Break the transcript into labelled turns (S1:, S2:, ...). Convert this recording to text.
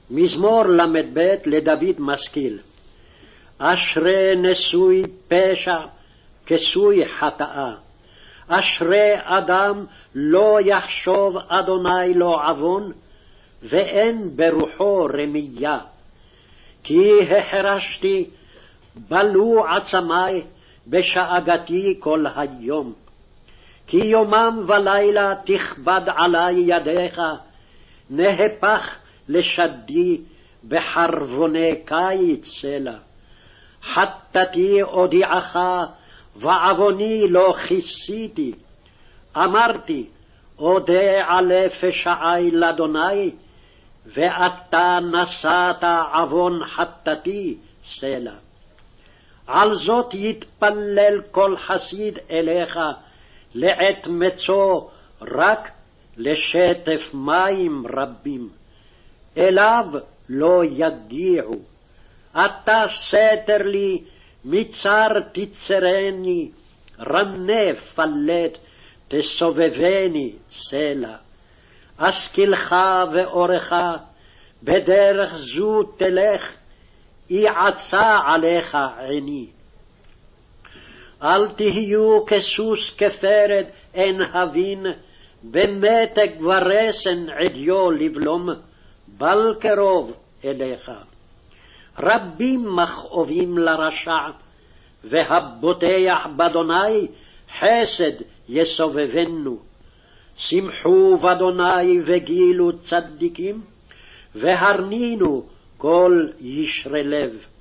S1: מזמור ל"ב לדוד משכיל. אשרי נשוי פשע כסוי חטאה, אשרי אדם לא יחשוב אדוני לו עוון, ואין ברוחו רמייה. כי החרשתי, בלו עצמי, בשאגתי כל היום. כי יומם ולילה תכבד עלי ידיך, נהפך לשדי בחרבוני קיץ סלה. חטאתי אודיעך, ועווני לא כיסיתי. אמרתי, אודה על פשעי לאדוני, ואתה נשאת עוון חטאתי סלה. על זאת יתפלל כל חסיד אליך, לעת מצוא רק לשטף מים רבים. אליו לא יגיעו. אתה סתר לי, מצר תצרני, רנה פלט תסובבני סלע. אשכילך ואורך, בדרך זו תלך, יעצה עליך עיני. אל תהיו כסוס כפרד אין הבין, במתק ורסן עדיו לבלום, בל קרוב אליך. רבים מכאובים לרשע, והבוטח באדוני חסד יסובבנו. שמחו באדוני וגילו צדיקים, והרנינו כל ישרי לב.